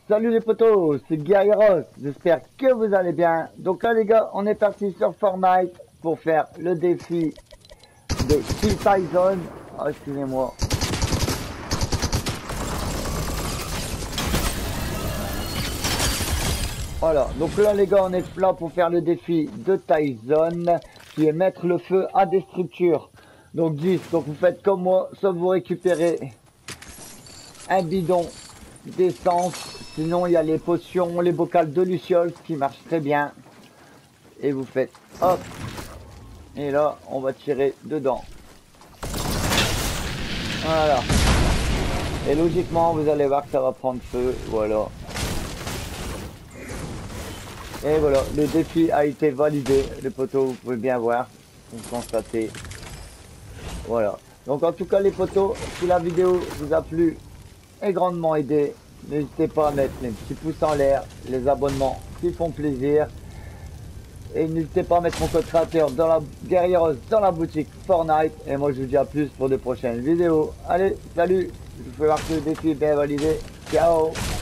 Salut les potos, c'est Guerreros, j'espère que vous allez bien. Donc là les gars, on est parti sur Fortnite pour faire le défi de Kill Tyson. Oh, excusez-moi. Voilà, donc là les gars, on est là pour faire le défi de Tyson, qui est mettre le feu à des structures. Donc 10, donc vous faites comme moi, sauf vous récupérez un bidon d'essence. Sinon, il y a les potions, les bocals de Luciole qui marchent très bien. Et vous faites hop. Et là, on va tirer dedans. Voilà. Et logiquement, vous allez voir que ça va prendre feu. Voilà. Et voilà, le défi a été validé. Les potos, vous pouvez bien voir. Vous constatez. Voilà. Donc en tout cas, les potos, si la vidéo vous a plu et grandement aidé, n'hésitez pas à mettre les petits pouces en l'air, les abonnements qui font plaisir. Et n'hésitez pas à mettre mon code créateur dans la Guerreros dans la boutique Fortnite. Et moi je vous dis à plus pour de prochaines vidéos. Allez, salut, je vous fais voir que le défi est bien validé. Ciao.